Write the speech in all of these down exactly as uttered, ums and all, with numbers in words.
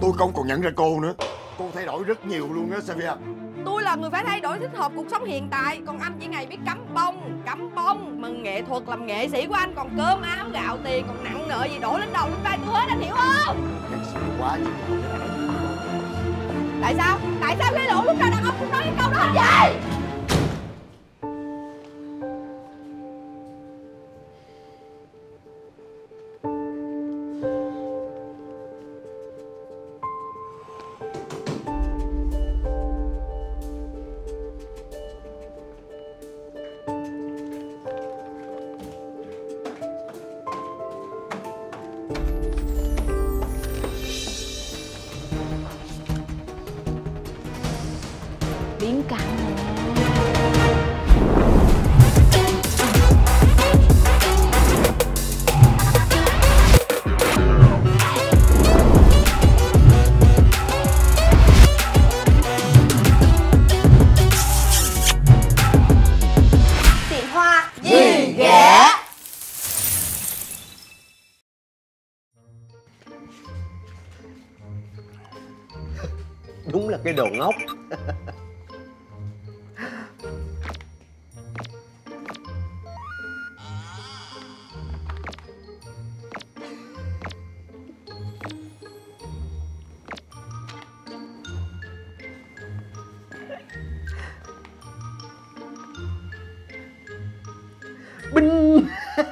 tôi không còn nhận ra cô nữa. Cô thay đổi rất nhiều luôn á Savia. Tôi là người phải thay đổi thích hợp cuộc sống hiện tại. Còn anh chỉ ngày biết cắm bông, cắm bông. Mà nghệ thuật làm nghệ sĩ của anh còn cơm áo gạo tiền, còn nặng nợ gì đổ lên đầu lên vai tôi hết, anh hiểu không? Thật sự quá nhiều. Tại sao? Tại sao khi lộ lúc nào đàn ông cũng nói cái câu đó hết vậy? Biến cảnh nè. Chị Hoa gì ghẻ. Đúng là cái đồ ngốc. Binh.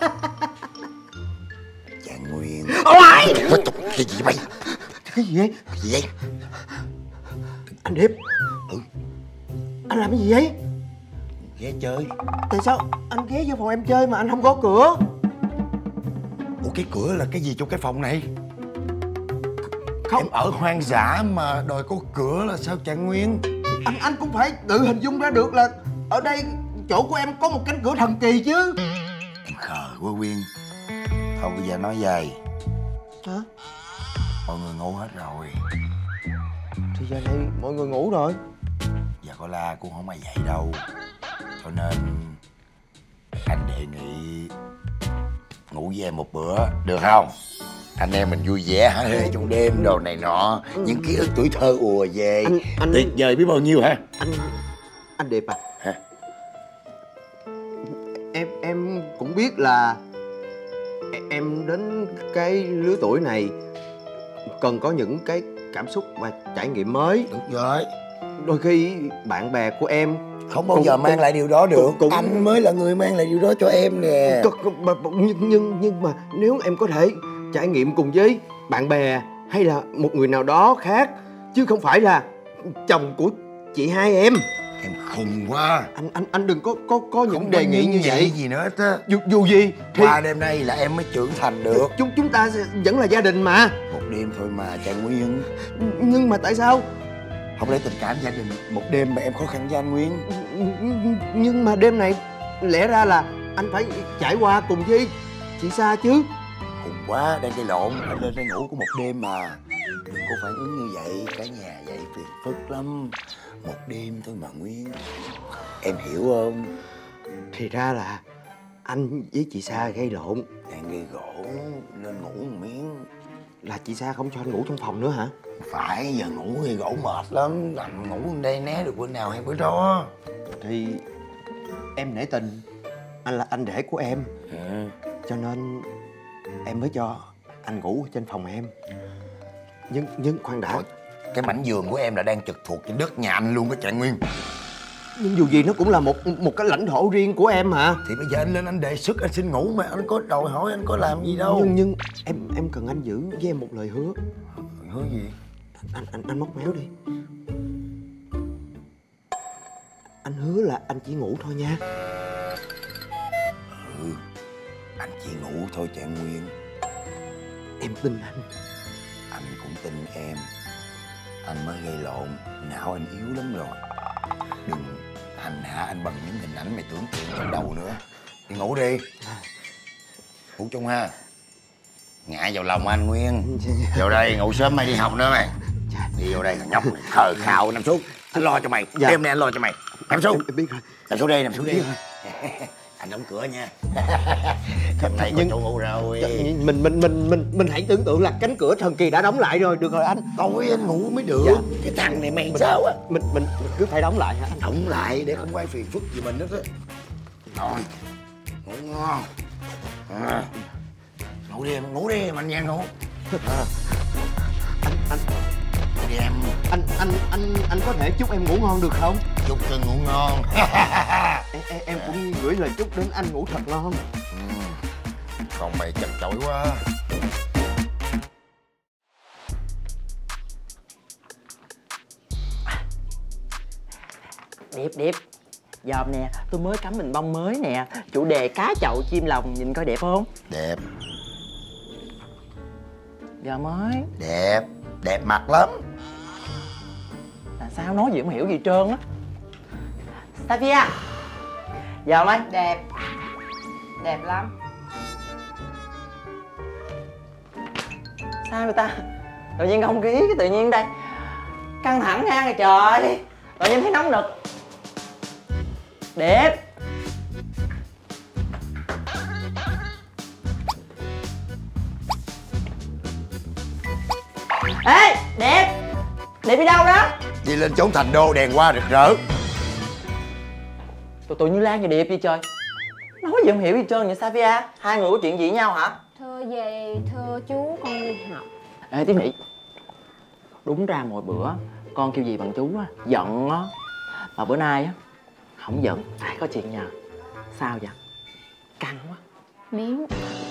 Trạng Nguyên. Ôi! Cái gì vậy? Cái gì vậy? Cái gì vậy? Anh Điệp. Ừ. Anh làm cái gì vậy? Ghé chơi. Tại sao anh ghé vô phòng em chơi mà anh không có cửa? Ủa cái cửa là cái gì trong cái phòng này? Không. Em ở hoang dã mà đòi có cửa là sao Trạng Nguyên? Anh anh cũng phải tự hình dung ra được là ở đây chỗ của em có một cánh cửa thần kỳ chứ. Em khờ quá Quyên. Thôi bây giờ nói dài. Hả? Mọi người ngủ hết rồi. Thì giờ này mọi người ngủ rồi. Giờ có la cũng không ai dậy đâu. Cho nên anh đề nghị ngủ với em một bữa được không? Anh em mình vui vẻ hả hê trong đêm đồ này nọ. Những ký ức tuổi thơ ùa về. Anh, anh... tuyệt vời biết bao nhiêu hả? Anh anh Điệp à. Hả? Em em cũng biết là em đến cái lứa tuổi này cần có những cái cảm xúc và trải nghiệm mới. Được rồi. Đôi khi bạn bè của em không bao cũng, giờ mang cũng, lại điều đó được. cũng, Anh mới là người mang lại điều đó cho em nè. Nhưng, nhưng nhưng mà nếu em có thể trải nghiệm cùng với bạn bè hay là một người nào đó khác, chứ không phải là chồng của chị hai em. Em khùng quá. Anh anh anh đừng có có có những không đề nghị như vậy gì nữa hết á. Dù, dù gì thì qua đêm nay là em mới trưởng thành được. Chúng chúng ta vẫn là gia đình mà. Một đêm thôi mà Trạng Nguyên. Nhưng mà tại sao không lẽ tình cảm gia đình một đêm mà em khó khăn với anh Nguyên? Nhưng mà đêm này lẽ ra là anh phải trải qua cùng với chị Sa chứ. Khùng quá, đang gây lộn. Anh lên đây ngủ có một đêm mà. Đừng có phản ứng như vậy. Cả nhà vậy phiền phức lắm. Một đêm thôi mà Nguyên. Em hiểu không? Thì ra là anh với chị Sa gây lộn. Đang gây gỗ nên ngủ một miếng. Là chị Sa không cho anh ngủ trong phòng nữa hả? Phải, giờ ngủ gây gỗ mệt lắm. Nằm ngủ ở đây né được bữa nào hay bữa đó. Thì em nể tình anh là anh rể của em. Ừ. Cho nên em mới cho anh ngủ trên phòng em. Nhưng nhưng khoan đã. Cái mảnh giường của em là đang trực thuộc trên đất nhà anh luôn đó Trạng Nguyên. Nhưng dù gì nó cũng là một một cái lãnh thổ riêng của em mà. Thì bây giờ anh lên anh đề xuất anh xin ngủ mà anh có đòi hỏi anh có làm gì đâu. Nhưng nhưng em em cần anh giữ với em một lời hứa. Hứa gì? Anh anh anh móc méo đi. Anh hứa là anh chỉ ngủ thôi nha. Ừ, anh chỉ ngủ thôi Trạng Nguyên. Em tin anh. Anh cũng tin em. Anh mới gây lộn, não anh yếu lắm rồi. Đừng hành hạ anh bằng những hình ảnh mày tưởng tượng trong đầu nữa. Đi ngủ đi. Ngủ chung ha. Ngã vào lòng anh Nguyên. Vào đây ngủ sớm mai đi học nữa mày. Đi vô đây thằng nhóc này khờ khạo nằm xuống. Anh lo cho mày. Dạ. Đêm nay anh lo cho mày. Nằm xuống. Em biết rồi. Nằm xuống đi, nằm xuống đi. anh đóng cửa nha. Hôm nay có Nhưng- chỗ ngủ rồi. mình mình mình mình mình hãy tưởng tượng là cánh cửa thần kỳ đã đóng lại rồi. Được rồi anh. Tối anh ngủ mới được. Dạ. Cái thằng này mày sao á? Mình mình mình cứ phải đóng lại hả anh? Đóng lại để không quay phiền phức gì mình hết á. Rồi, ngủ ngon. À. Ngủ đi em, ngủ đi, mạnh dạn ngủ. À. Anh anh Ngủ đi em, anh anh anh anh có thể chúc em ngủ ngon được không? chúc cho ngủ ngon. em, em, em cũng gửi lời chúc đến anh ngủ thật ngon. Ừ. Còn mày chật chội quá. Điệp, Điệp, dòm nè, tôi mới cắm mình bông mới nè. Chủ đề cá chậu chim lồng, nhìn coi đẹp không? Đẹp, Giờ mới. đẹp, đẹp mặt lắm. Là sao nói gì không hiểu gì trơn á. Savia, dòm ơi. Đẹp. Đẹp lắm. Sao người ta tự nhiên không khí cái tự nhiên đây căng thẳng ngang rồi trời, tự nhiên thấy nóng nực. Đẹp. Ê Đẹp, Đẹp đi đâu đó? Đi lên chốn thành đô đèn hoa rực rỡ. Tụi tụi Như Lan và Điệp gì trời, nói gì không hiểu gì trơn vậy. Savia, hai người có chuyện gì với nhau hả? Thưa về, thưa chú con đi học. Ê Tiếp Mỹ, đúng ra mỗi bữa con kêu gì bằng chú á, giận á. Mà bữa nay á, không giận, phải có chuyện nhờ. Sao vậy? Căng quá. Biến.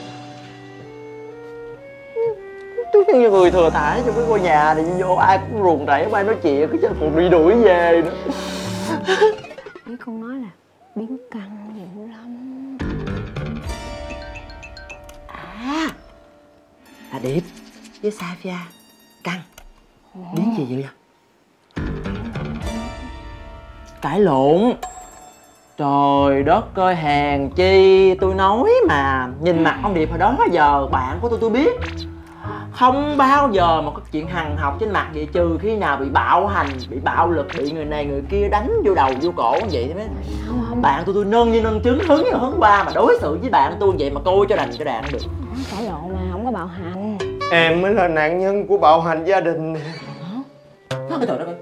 Tôi như người thừa thải trong cái ngôi nhà này, vô ai cũng ruồng rẫy, ai nói chuyện cứ chẳng còn đi đuổi về nữa. Ý con nói là biến căng dữ lắm. À, là Điệp với Savia căng. Biến gì vậy? Cãi lộn. Trời đất ơi, hèn chi tôi nói mà. Nhìn mặt ông Điệp hồi đó giờ bạn của tôi tôi biết không bao giờ mà có chuyện hằn học trên mặt vậy, trừ khi nào bị bạo hành, bị bạo lực, bị người này người kia đánh vô đầu vô cổ như vậy thế mới. Không không. Bạn tôi tôi nâng như nâng trứng, hứng như hứng qua, mà đối xử với bạn tôi vậy mà coi cho đành cho đạn được. Không cãi lộn mà không có bạo hành. Em mới là nạn nhân của bạo hành gia đình nè. Trời đất ơi.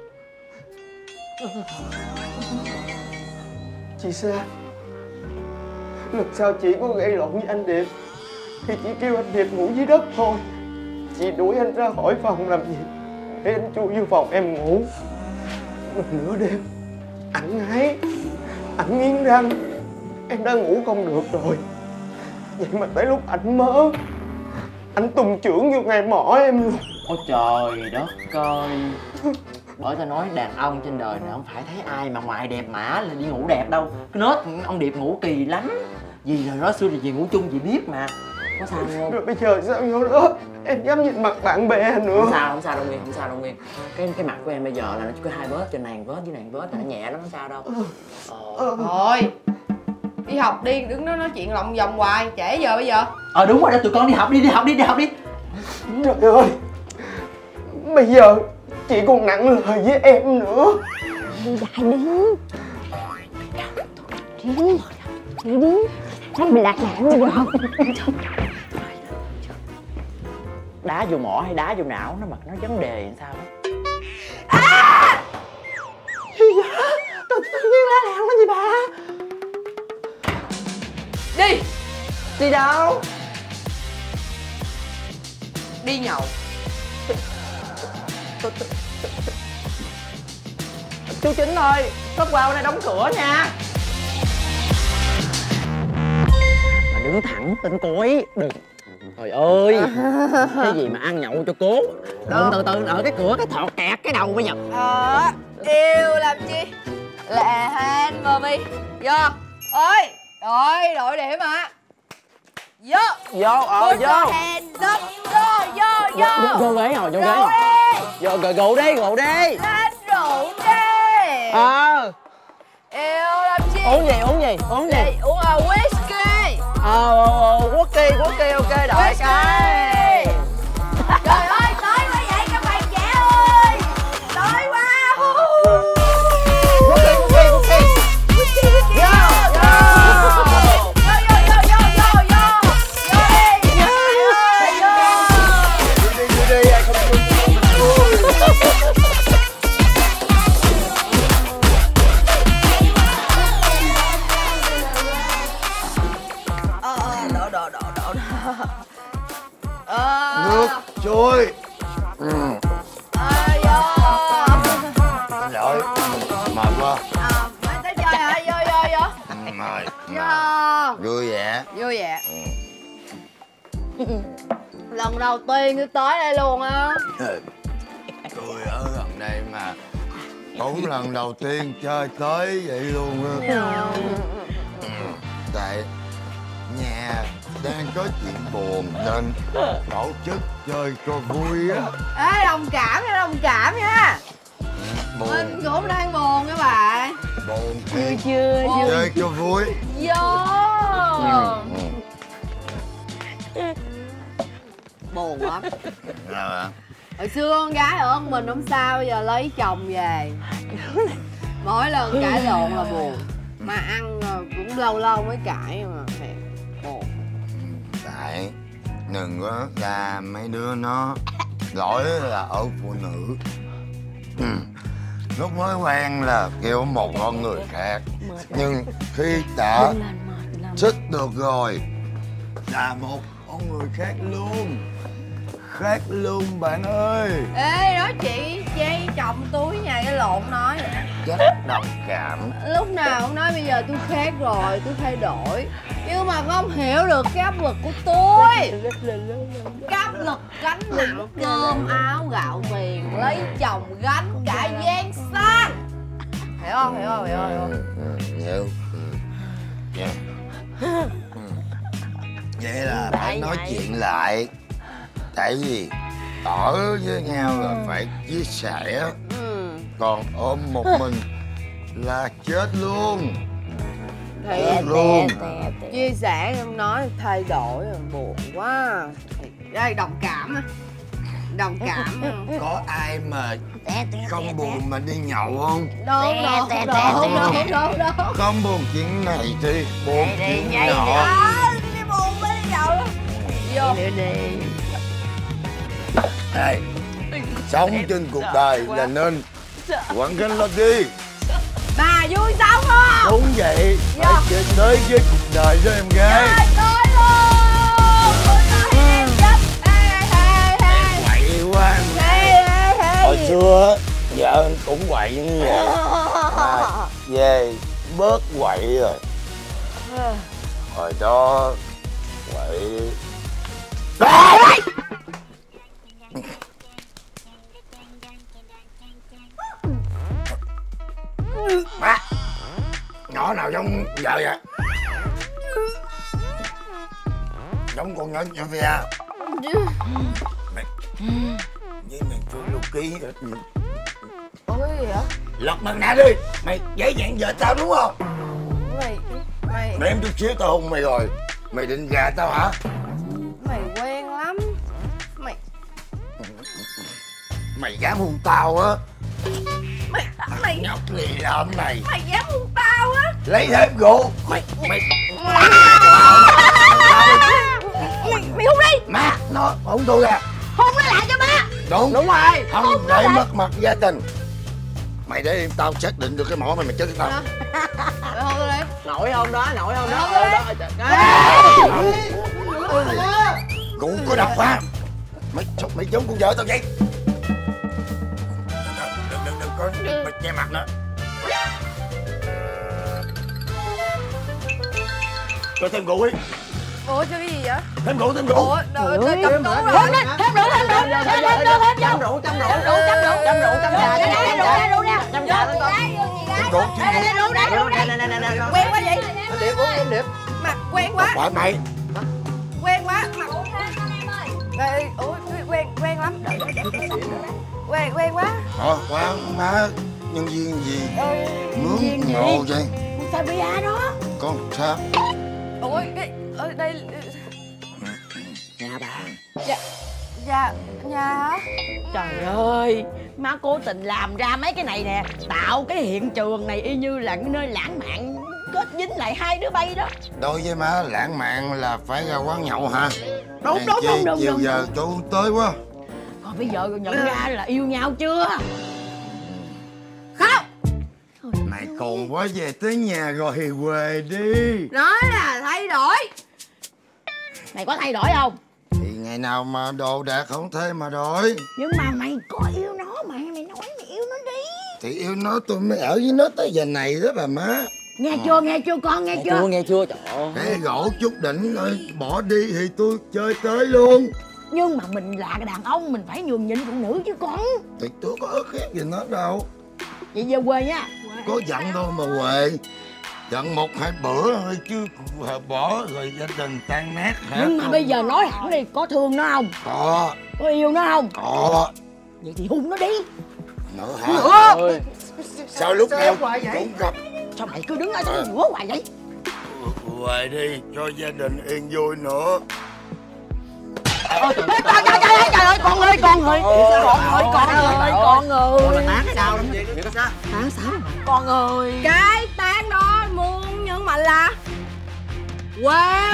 Chị Sa, lần sau chị có gây lộn với anh Điệp thì chỉ kêu anh Điệp ngủ dưới đất thôi. Chị đuổi anh ra khỏi phòng làm gì để anh chui vô phòng em ngủ. Mà nửa đêm ảnh ngáy, ảnh nghiến răng, em đã ngủ không được rồi. Vậy mà tới lúc ảnh mơ, ảnh tùng chưởng vô ngay mỏ em luôn. Ôi trời đất ơi. Bởi tao nói đàn ông trên đời này không phải thấy ai mà ngoài đẹp mã là đi ngủ đẹp đâu. Cái nết ông Điệp ngủ kỳ lắm. Vì là đó xưa thì gì ngủ chung chị biết mà. Có sao không? Rồi bây giờ sao vô đó em dám nhìn mặt bạn bè nữa. Không sao, không sao đâu Nguyên, không sao đâu Nguyên. Cái cái mặt của em bây giờ là nó chỉ có hai vết, trên này vết, dưới này vết, nó nhẹ lắm, không sao đâu. Ờ, Thôi đi học đi, đứng đó nói chuyện lòng vòng hoài, trễ giờ bây giờ. ờ đúng rồi đó, tụi con đi học đi, đi học đi, đi học đi. Trời ơi, bây giờ chị còn nặng lời với em nữa. Đi đại đi. Đi. Đi đi. Thấy bị lạc nạn rồi. Đá vô mỏ hay đá vô não nó mà nó vấn đề làm sao đó. À! Gì vậy? Tự tự nhiên la làng lên gì bà? Đi. Đi đâu? Đi nhậu. Chú Chính ơi, tóc qua bên này đóng cửa nha. Mà đứng thẳng tên cối, đừng. Trời ơi, cái gì mà ăn nhậu cho cố. Đừng từ từ ở cái cửa cái thọt kẹt cái đầu bây giờ. Ờ, yêu làm chi? Lẹ hên mờ mi. Vô. Ơi, đội, đội điểm hả? Vô. Vô, ờ Put vô. your hands up. Vô, vô, vô. Vô ghế ngồi, vô ghế Rượu ngồi. đi. Vô, rồi rượu đi, rượu đi. Lên rượu đi. Ờ. Yêu làm chi? Uống gì, uống gì, uống gì? Đi, uống ờ whisky. Ờ, ờ, quốc kỳ, quốc kỳ, ok, đợi Whisky. cái. Trời ơi, tới quá vậy các bạn trẻ ơi. Tới quá. Quốc kỳ, quốc kỳ, quốc kỳ. Whisky, whisky. Vô, vô. đổ đổ đổ ờ Nước trôi. Ừ. ờ vô Xin lỗi, mệt quá. ờ mấy tới chơi hả? Vô vô vô Ừ, mời. vô Vui vẻ. vui vẻ. Lần đầu tiên tôi tới đây luôn á. Tôi ở gần đây mà cũng lần đầu tiên chơi tới vậy luôn á. Ừ, tại nhà đang có chuyện buồn nên tổ chức chơi cho vui á. Ê đồng cảm nha, đồng cảm nha. Buồn, Mình cũng đang buồn các bạn. buồn Chưa thì chưa chưa. chơi cho vui. Vô Ừ. buồn lắm. Sao ạ? Hồi xưa con gái ở ông mình không sao, bây giờ lấy chồng về mỗi lần cãi lộn là buồn. Mà ăn cũng lâu lâu mới cãi mà thiệt buồn. Tại đừng có là mấy đứa nó lỗi là ở phụ nữ. Ừ. Lúc mới quen là kêu một con người khác, nhưng khi đã thích được rồi là một con người khác luôn. Khác luôn bạn ơi. Ê nói chị Chi chồng tôi nhà cái lộn nói Rất đồng cảm. lúc nào cũng nói bây giờ tôi khác rồi, tôi thay đổi, nhưng mà không hiểu được cái áp lực của tôi. Cái áp lực gánh nặng cơm áo gạo tiền, lấy chồng gánh cả gian xa. Hiểu không? Hiểu không? Hiểu không? Hiểu không? Ừ, hiểu. Ừ. Yeah. Ừ. Vậy là phải nói chuyện lại. Tại vì ở với nhau là phải chia sẻ. Ừ. Còn ôm một mình là chết luôn. Thiệt luôn. chia sẻ em nói thay đổi rồi buồn quá. Đây đồng cảm á, đồng cảm. Có ai mà không buồn mà đi nhậu không? Đâu đâu đâu đâu đâu đâu. Không buồn chuyện này thì buồn chuyện nọ. À, đi buồn mới đi nhậu đó. Vô đi. Này, sống trên cuộc đời là nên quảng gánh lo đi. bà vui sống không? Đúng vậy, phải chơi tới với cuộc đời đó em gái. Trời tới luôn. Tôi nói em chết. Ê ê ê. Quậy quá. Ê ê ê. Hồi xưa vợ anh cũng quậy như vậy. Mà về bớt quậy rồi. Hồi đó quậy. Má, nhỏ nào giống vợ vậy? Giống con nhỏ nhỏ Phi à? Mày với mày chưa lưu ký. Ủa cái gì vậy? Lật mặt nạ đi. Mày dễ dàng vợ tao đúng không? Mày mày Mày em chút xíu tao hôn mày rồi. Mày định gà tao hả? mày quen lắm. Mày Mày dám hôn tao á? mày mày Nhóc lì lợm này. mày dám hôn tao á? Lấy thêm rượu. Mày mày Mày mày hôn đi. má nó hôn tôi à? Hôn nó lại cho má. Đúng Đúng rồi. không để mất mặt gia tình. Mày để tao xác định được cái mỏ mày mày chết tao. Mày hôn tôi đi. Nổi không đó, nổi không đó. Nổi đó. Cũng có độc hả? Mày mày giống con vợ tao vậy? Đừng đừng đừng có mày che mặt nữa. Cho thêm rượu đi. Ủa cho cái gì vậy? Thêm rượu thêm rượu. Ủa đợi đợi cầm đủ rồi. Thêm rượu, thêm rượu, thêm rượu, thêm rượu, thêm rượu, thêm rượu, thêm rượu, thêm rượu, thêm trà, thêm trà, rượu nè. thêm trà lên con. Thêm rượu thêm rượu. Rượu nè, rượu nè. Nè nè nè nè. Quen quá vậy? Điệp uống em điệp. Mặt quen quá. Bởi mày. Quen quá. Mặt Ê, ủa quen quen lắm. Đợi, đợi, đợi, đợi. Quen quen quá. Ờ, khoan má, nhân viên gì mướn ngộ vậy? Sao bây giờ đó? Con sao? Ủa cái ở đây Nhà bà. dạ dạ nhà hả? Trời ơi, má cố tình làm ra mấy cái này nè, tạo cái hiện trường này y như là cái nơi lãng mạn kết dính lại hai đứa bay đó. Đối với má lãng mạn là phải ra quán nhậu hả? Đúng Hèn đúng chi đúng đúng chiều đúng. giờ chú tới quá. Còn bây giờ nhận ra là yêu nhau chưa? Không. Mày còn quá về tới nhà rồi thì về đi. Nói là thay đổi. Mày có thay đổi không? Thì ngày nào mà đồ đạc không thế mà đổi. Nhưng mà mày có yêu nó mà. Mày nói mày yêu nó đi. Thì yêu nó tôi mới ở với nó tới giờ này đó bà má. Nghe chưa, nghe chưa con, nghe, Nghe chưa? chưa, nghe chưa, trời ơi. Cái gỗ chút đỉnh rồi bỏ đi thì tôi chơi tới luôn. Nhưng mà mình là cái đàn ông, mình phải nhường nhịn phụ nữ chứ con. Thì tôi có ức hiếp gì nó đâu. Vậy về quê nha. Có giận thôi mà Huệ. Giận một hai bữa thôi chứ bỏ rồi gia đình tan nát hả? Nhưng mà bây giờ nói hẳn đi, có thương nó không? Có. Có yêu nó không? Có. Vậy thì hung nó đi. Nữa hả? Ơi. Sao lúc nào cũng gặp. Sao mày cứ đứng ở trong giữa hoài vậy? Huệ đi cho gia đình yên vui nữa. Ôi trời ơi, trời ơi, trời ơi, trời ơi, con ơi, con ơi, con ơi, con ơi, con ơi. Tán cái sao lắm vậy? Sao? Tán sao? Con ơi. Cái tán đó muốn nhấn mạnh là quê.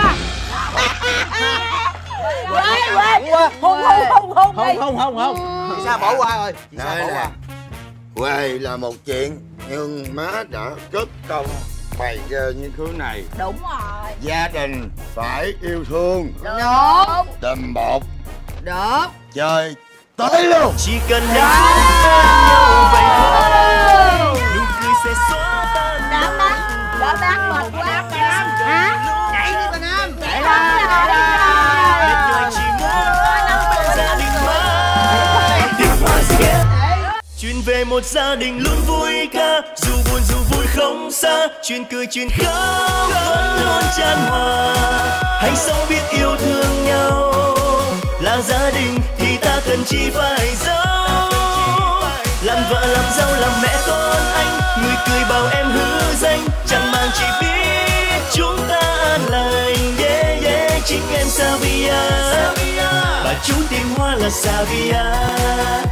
Quê, quê. Hôn, hôn, hôn, hôn đi. Không, không, không, không. Vì sao bỏ qua rồi? Vì sao Đây bỏ qua? nè, Huệ là một chuyện nhưng má đã cất công bày giờ như thứ này. Đúng rồi. Gia đình phải yêu thương. Đúng. Đùm bột Được. chơi tới luôn. Chỉ cần em nhau vậy thôi, nụ cười sẽ xóa tan Đã bán, đã bán mệt quá. Hả? chạy đi bà Nam, Chạy lên. mệt nhoài chỉ muốn gia đình mới. Tiếng hoa ghét chuyện về một gia đình luôn vui ca, dù buồn dù vui không xa, chuyện cười chuyện khóc vẫn luôn chan hòa. Hãy sống biết yêu thương nhau, là gia đình thì ta cần chi phải giấu. Làm vợ làm dâu làm mẹ con anh, người cười bảo em hứa danh, chẳng màng chỉ biết chúng ta an lành. Yeah yeah, chính em Savia, bà chú tìm hoa là Savia.